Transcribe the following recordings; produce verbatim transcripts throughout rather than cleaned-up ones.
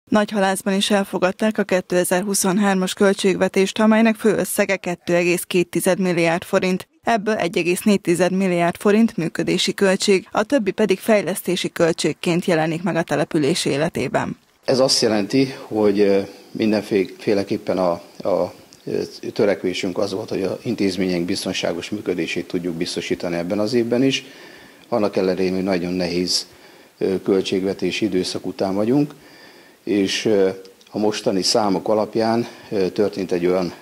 Nagyhalászban is elfogadták a kétezer-huszonhármas költségvetést, amelynek főösszege két egész két milliárd forint, ebből egy egész négy milliárd forint működési költség, a többi pedig fejlesztési költségként jelenik meg a település életében. Ez azt jelenti, hogy mindenféleképpen a, a törekvésünk az volt, hogy az intézmények biztonságos működését tudjuk biztosítani ebben az évben is. Annak ellenére, hogy nagyon nehéz költségvetési időszak után vagyunk, és a mostani számok alapján történt egy olyan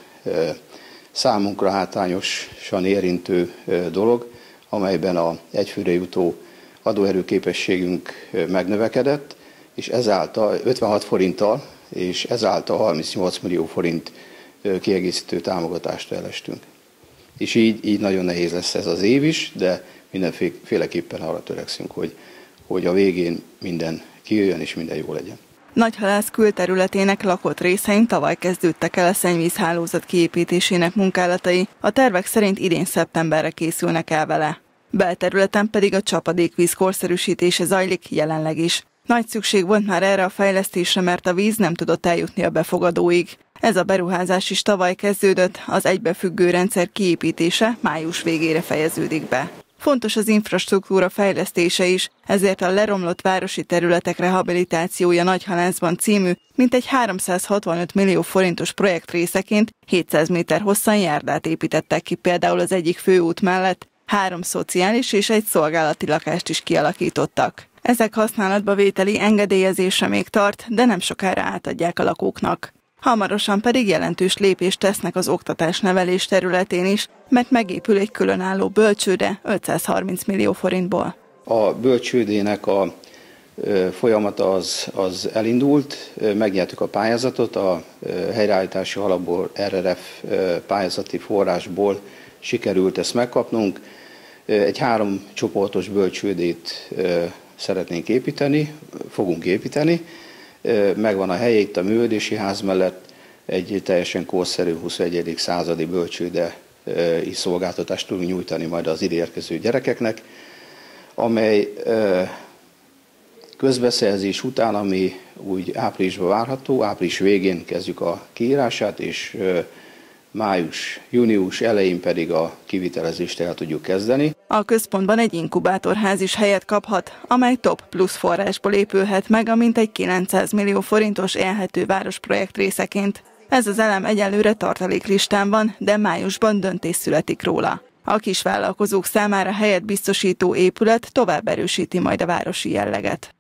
számunkra hátrányosan érintő dolog, amelyben a egyfőre jutó adóerőképességünk megnövekedett, és ezáltal ötvenhat forinttal, és ezáltal harmincnyolc millió forint kiegészítő támogatást elestünk. És így, így nagyon nehéz lesz ez az év is, de mindenféleképpen arra törekszünk, hogy, hogy a végén minden kijöjjön és minden jó legyen. Nagyhalász külterületének lakott részein tavaly kezdődtek el a szennyvízhálózat kiépítésének munkálatai, a tervek szerint idén szeptemberre készülnek el vele. Belterületen pedig a csapadékvíz korszerűsítése zajlik jelenleg is. Nagy szükség volt már erre a fejlesztésre, mert a víz nem tudott eljutni a befogadóig. Ez a beruházás is tavaly kezdődött, az egybefüggő rendszer kiépítése május végére fejeződik be. Fontos az infrastruktúra fejlesztése is, ezért a leromlott városi területek rehabilitációja Nagyhalászban című, mintegy háromszázhatvanöt millió forintos projekt részeként hétszáz méter hosszan járdát építettek ki például az egyik főút mellett, három szociális és egy szolgálati lakást is kialakítottak. Ezek használatba vételi engedélyezése még tart, de nem sokára átadják a lakóknak. Hamarosan pedig jelentős lépést tesznek az oktatás-nevelés területén is, mert megépül egy különálló bölcsőde ötszázharminc millió forintból. A bölcsődének a folyamata az, az elindult, megnyertük a pályázatot, a helyreállítási alapból, er er ef pályázati forrásból sikerült ezt megkapnunk. Egy három csoportos bölcsődét szeretnénk építeni, fogunk építeni. Megvan a helye itt a művelődési ház mellett, egy teljesen korszerű huszonegyedik századi bölcsőde is szolgáltatást tudunk nyújtani majd az ideérkező gyerekeknek, amely közbeszerzés után, ami úgy áprilisban várható, április végén kezdjük a kiírását, és május, június elején pedig a kivitelezést el tudjuk kezdeni. A központban egy inkubátorház is helyet kaphat, amely top plusz forrásból épülhet meg a mintegy kilencszáz millió forintos élhető város projekt részeként. Ez az elem egyelőre tartaléklistán van, de májusban döntés születik róla. A kisvállalkozók számára helyet biztosító épület tovább erősíti majd a városi jelleget.